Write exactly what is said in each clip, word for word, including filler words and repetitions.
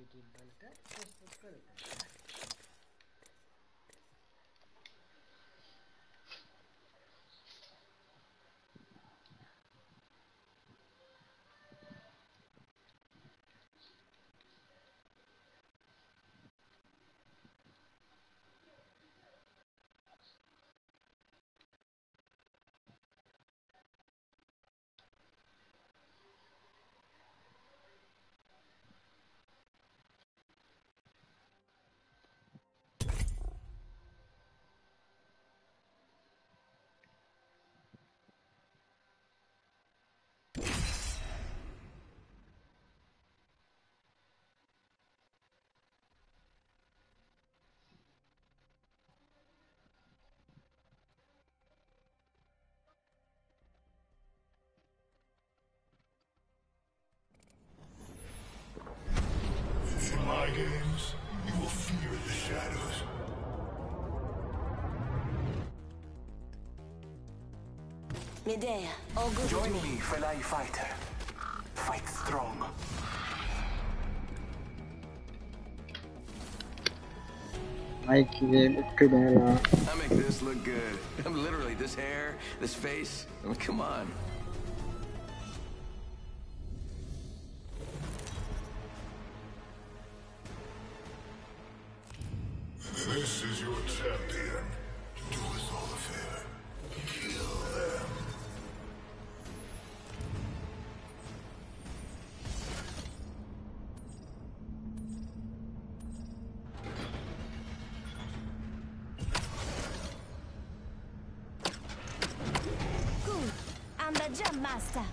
टेबलटा प्रस्तुत करूँ। In my games, you will fear the shadows. Medea, all good. Join me, Felai fighter. Fight strong. Mikey game ittu bela. I make this look good. I'm literally this hair, this face. I mean, come on. This is your champion. Do us all a favor. Kill them. Good. I'm the jump master.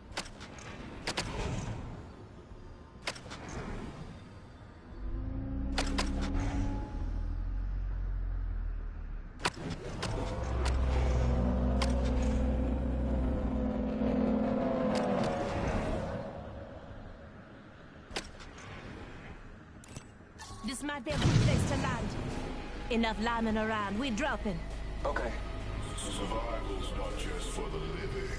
This might be a good place to land. Enough lambing around. We dropping. Okay. Survival's not just for the living.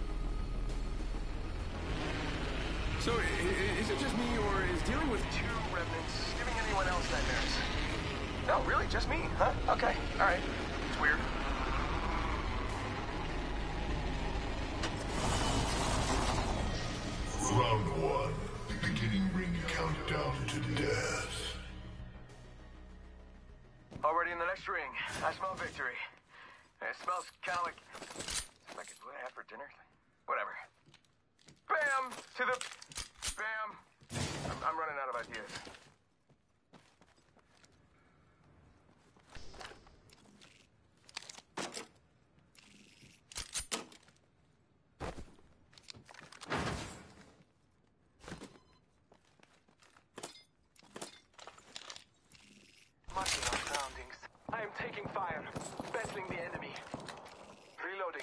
So, i- i- is it just me, or is dealing with two remnants giving anyone else nightmares? No, really? Just me? Huh? Okay. All right. It's weird. Round one. Beginning ring countdown to death. Already in the next ring. I smell victory. It smells kind of like... like what I had for dinner. Whatever. Bam! To the... Bam! I'm, I'm running out of ideas. Marking our surroundings. I am taking fire. Battling the enemy. Reloading.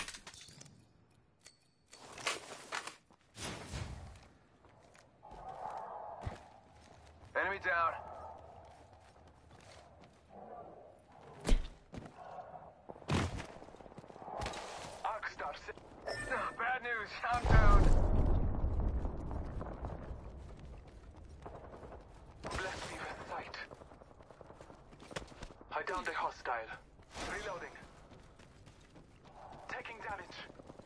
Enemy down. Arcstar. Oh, bad news. I'm down. Bless me with sight. I downed a hostile. Reloading. Taking damage.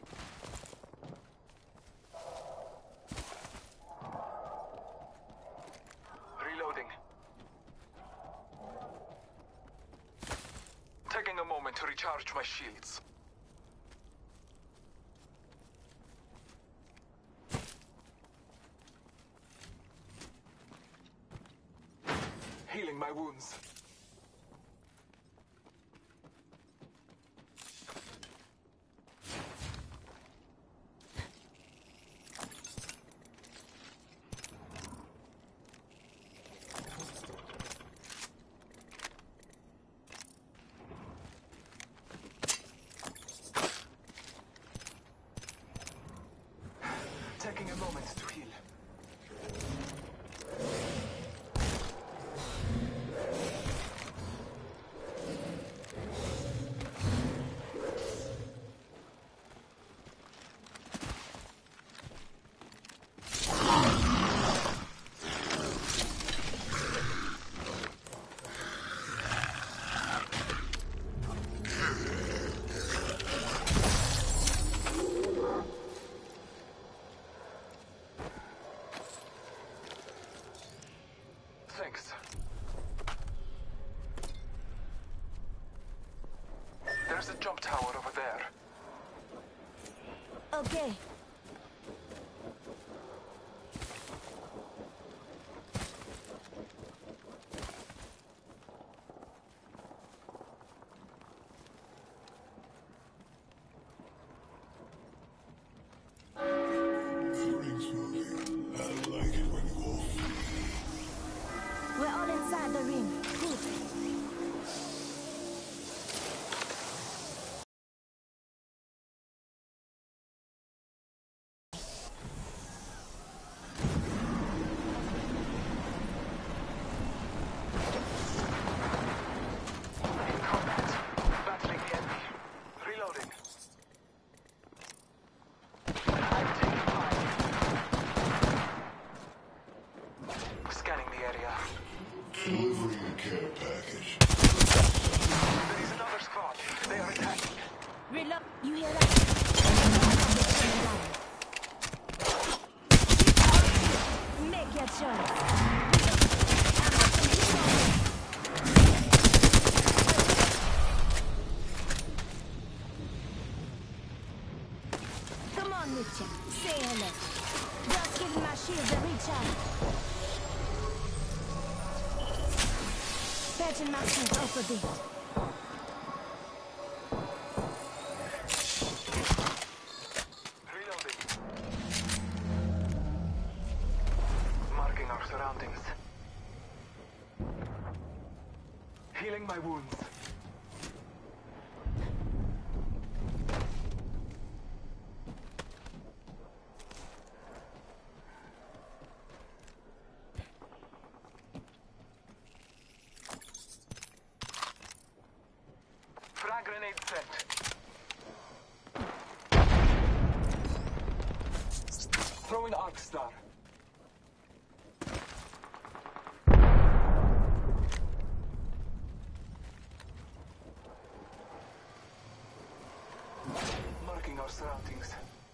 Reloading. Taking a moment to recharge my shields. Healing my wounds. Taking a moment to heal. a jump tower over there. Okay. The ring's moving. I like it when you all flee. We're all inside the ring. Good. In combat. Battling the enemy. Reloading. I'm taking fire. Scanning the area. Delivering a care package. There is another squad. They are attacking. Reload. You hear that? Make your choice. Come on, Mitcha. Say hello. Just give my shield a recharge. Patching my suit up a bit. Reloading. Marking our surroundings. Healing my wounds. Frag grenade set. Throwing arc star. Marking our surroundings.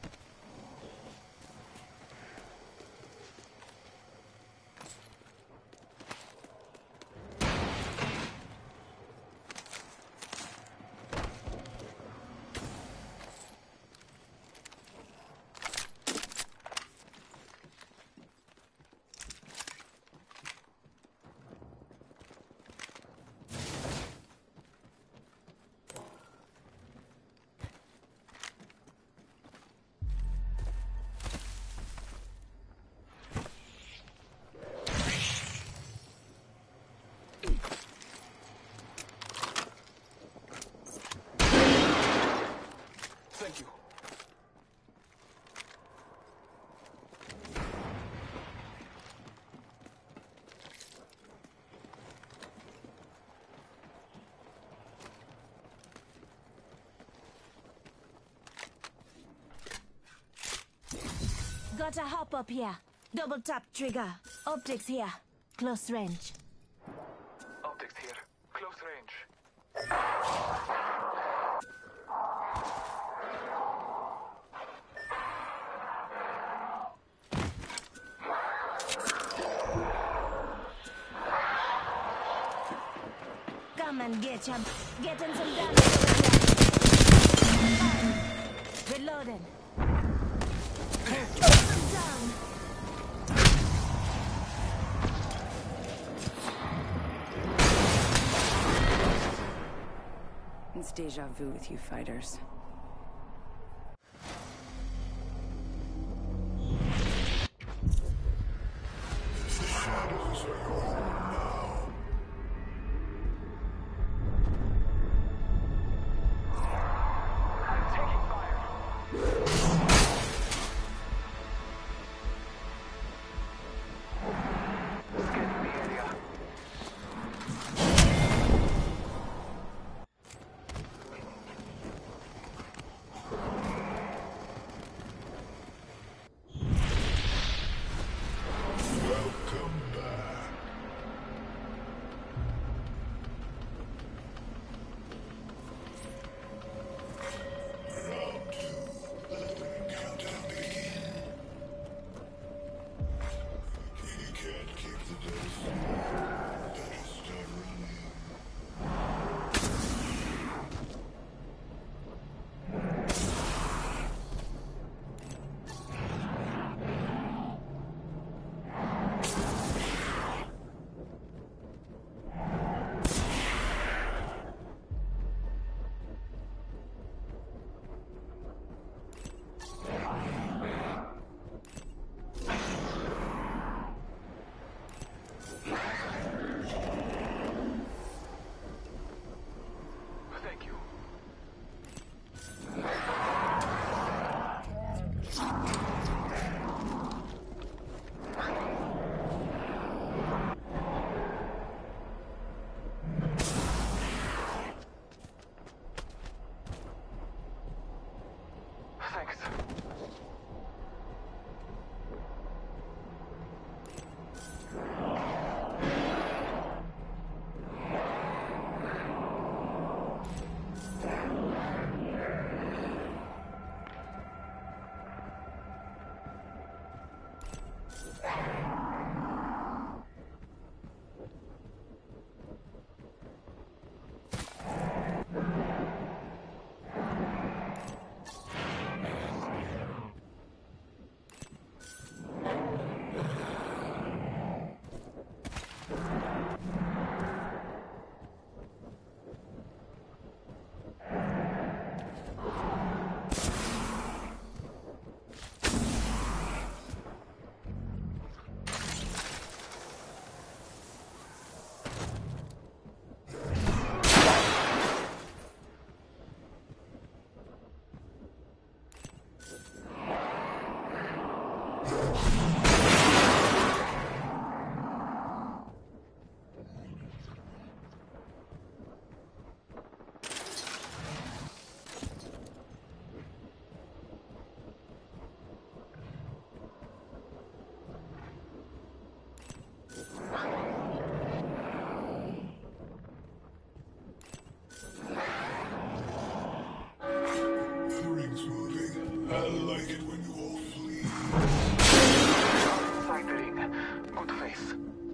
Thank you. Got a hop up here. Double tap trigger. Optics here. Close range. Optics here. Close range. Come and get him. Getting some damage over here. Reloading. I'm down. It's deja vu with you fighters. The shadows are your home now. I'm taking fire. Scanning the area. The ring's moving. I like it when you all flee. Inside the ring. Good face.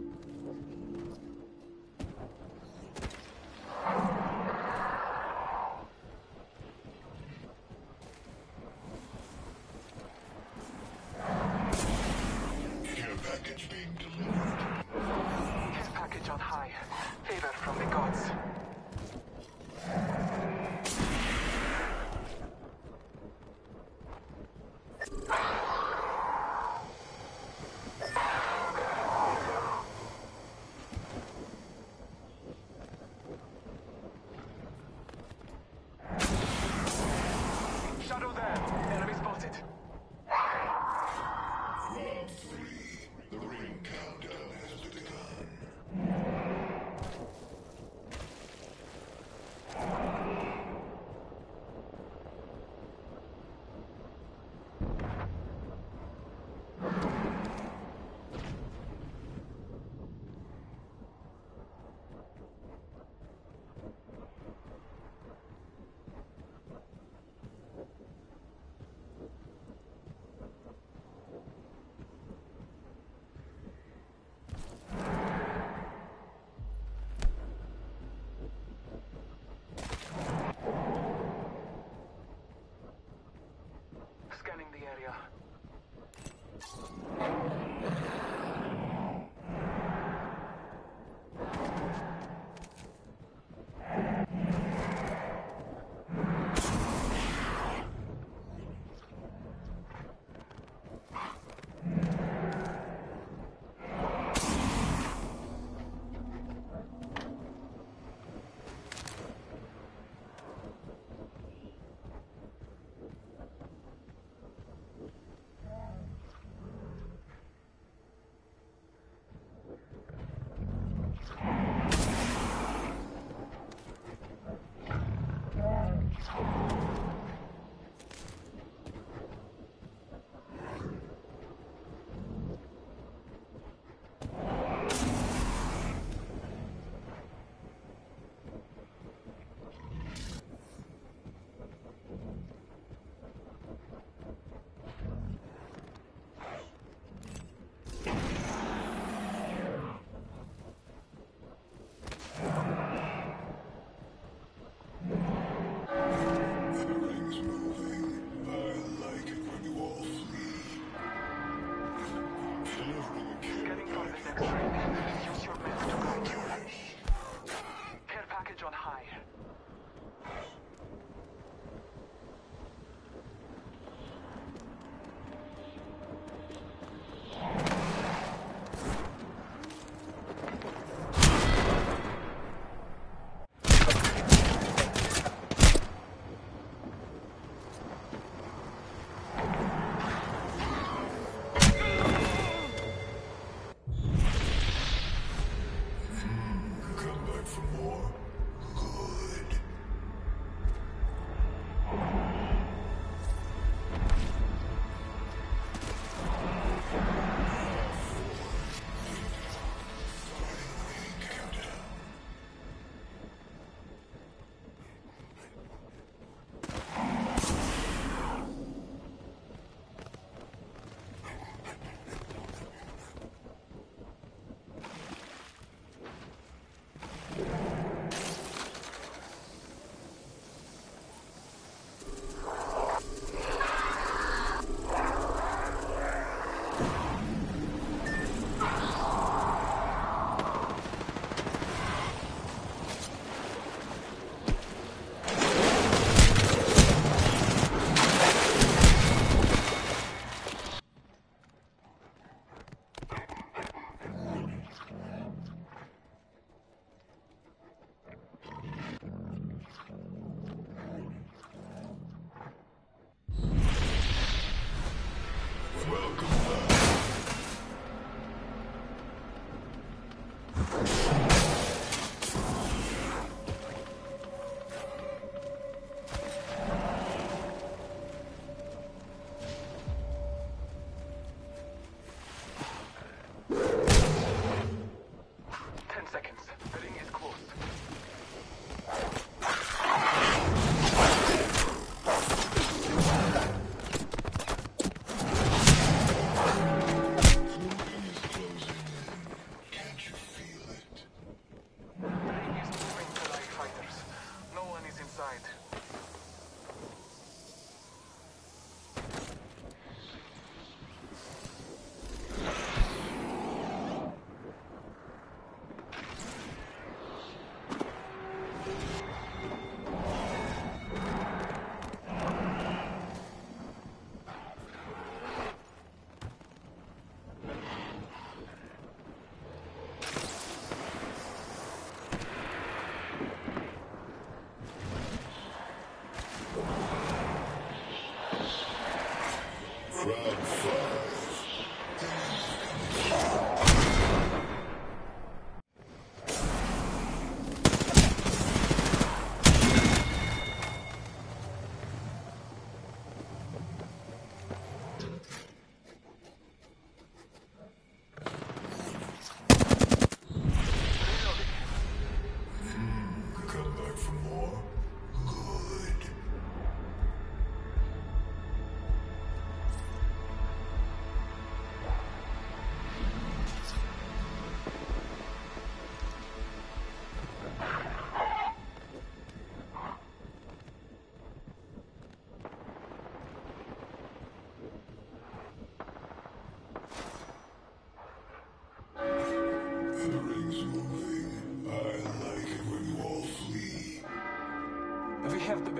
Care package being delivered. His package on high. Favor from the gods. Shadow there. Enemy spotted. Round three. The ring countdown has begun.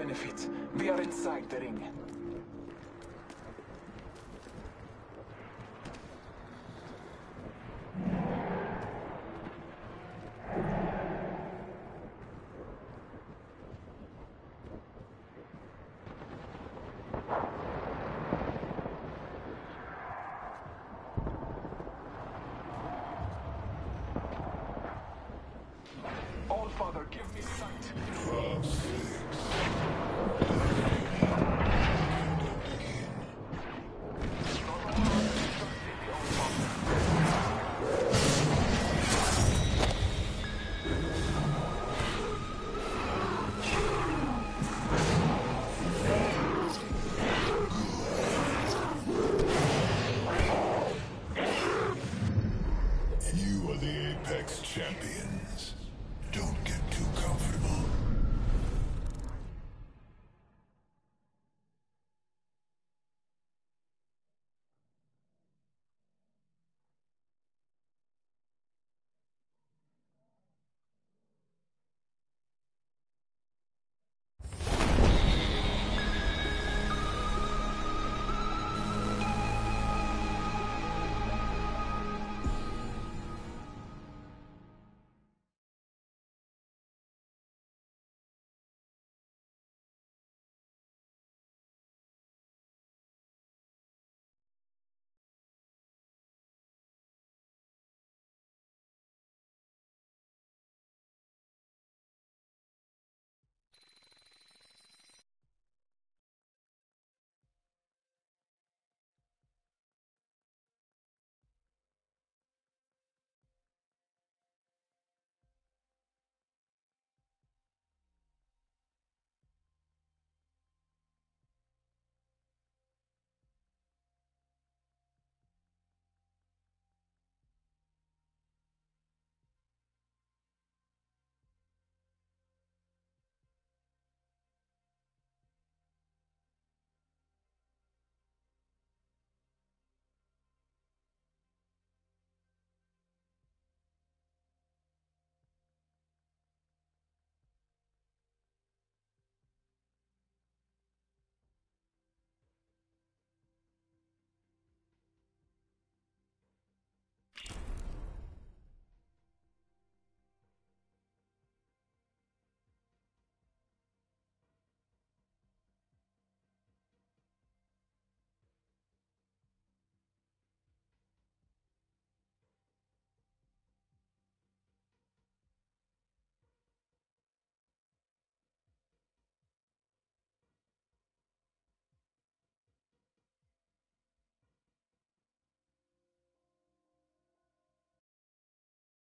benefit. We are inside the ring. All Father, give me sight. Top six. You are the Apex Champions.